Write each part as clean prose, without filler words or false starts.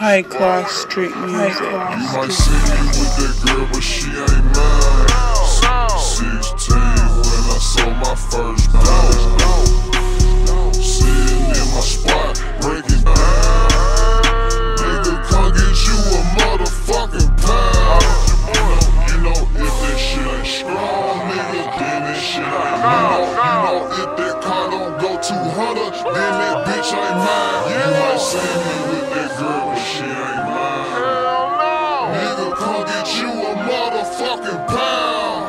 High class street music. You might see me with that girl, but she ain't mine. 16 when I sold my first pound. Sitting in my spot, breaking down. Nigga, come get you a motherfucking pound. You know if that shit ain't strong, nigga, then that shit ain't mine. You know if that car don't go 200, then that bitch ain't mine. You might see me with that girl, but she ain't mine. Nigga, come get you a motherfucking pound.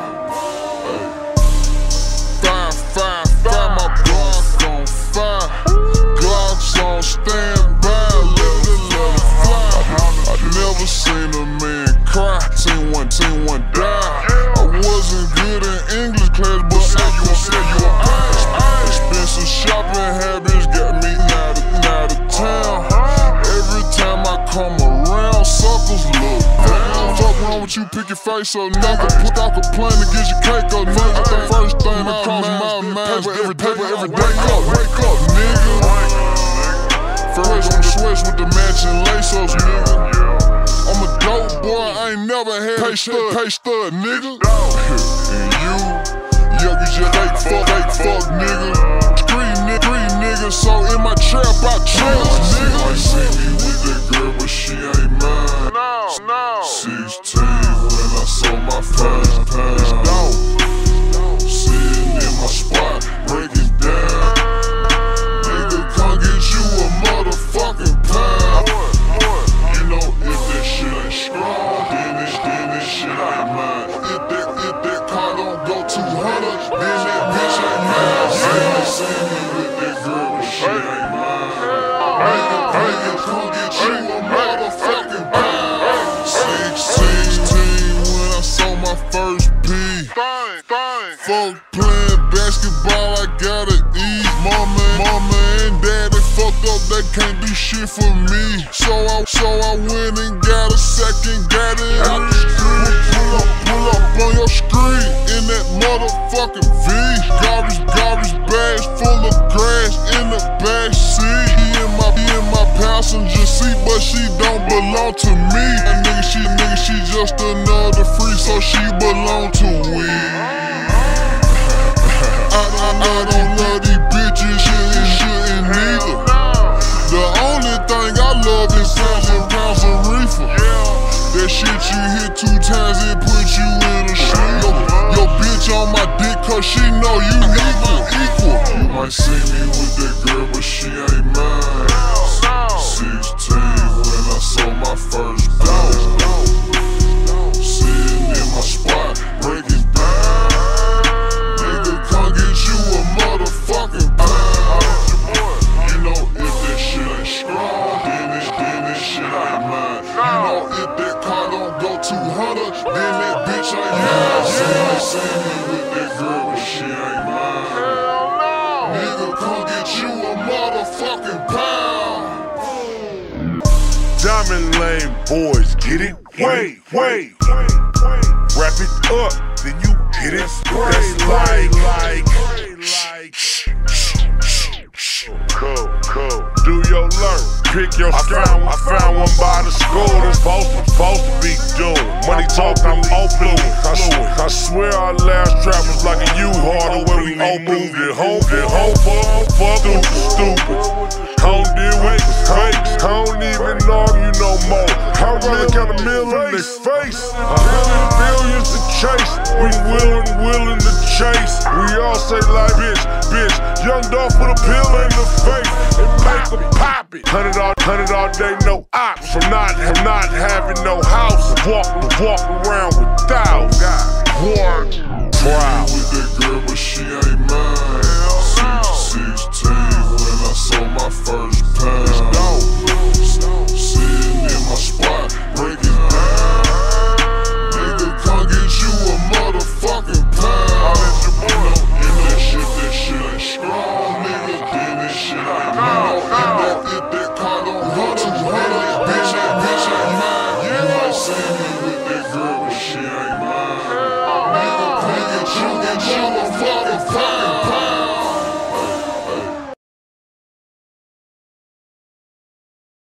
Five, my Glock on fire. Glocks on standby, let it fly. I never seen a man cry, seen one die. I wasn't good in English class, but said you a expensive shopping habits got me out of town. Every time I come around, suckers look down. Fuck wrong with you, pick your face up, nigga. Put out a plane to get your cake up, nigga. First thing that cross my mind, paper every day. Wake up, nigga. First on the sweats with the matching lace-ups, nigga. I'm a dope boy, I ain't never had pay stud, nigga. And you just fake fuck, nigga. Street nigga, so in my trap I chill, nigga. You might see me with that girl, but she ain't mine. 16 when I sold my first pound. Sitting in my spot, breaking down. Nigga, come get you a motherfucking pound. You know if that shit ain't strong, then that shit ain't mine. If that car don't go 200, then that bitch ain't mine. See me with that girl, but she ain't mine. Nigga, come get you a motherfucking pound. 16 when I sold my first P. Fuck playing basketball, I gotta eat. Mama and daddy fucked up, they can't do shit for me. So I went and got a second, got it out the street. Pull up on your screen in that motherfucking V. Garbage bags full of grass in the back seat. He in my passenger seat, but she don't belong to me. That nigga, she just another freak, so she belong to we. I don't love these bitches, shouldn't neither. The only thing I love is pounds of reefer. That shit you hit 2 times, it put you in a sleep. Your bitch on my dick, cause she know you equal. You might see me with that girl, but she ain't mine. 16 when I sold my first pound. Sitting in my spot, breaking down. Nigga, come get you a motherfucking pound. You know if that shit ain't strong, then that shit ain't mine. You know if that car don't go 200, then that bitch ain't mine. See me with that girl, but she ain't mine. Nigga, come get you a motherfucking pound. Diamond Lane boys, get it? Wait. Wrap it up, then you get it. That's like. Cool. Do your learn. Pick your scout. I found one by the school that's supposed to be doing. Money talk, I'm open. I swear our last trap was like a U-Haul when we all moved it home. Fuck stupid. Don't deal with fakes. I don't even argue no more. I really got a mill in their face. Billions to chase. We willing to chase. We all say like bitch. Young Dolph put a pill in the face and make them pop it. 100 all day, no ops. From not having no house. Walk around without one. Proud. With that girl, but she ain't mine. 16 when I sold my first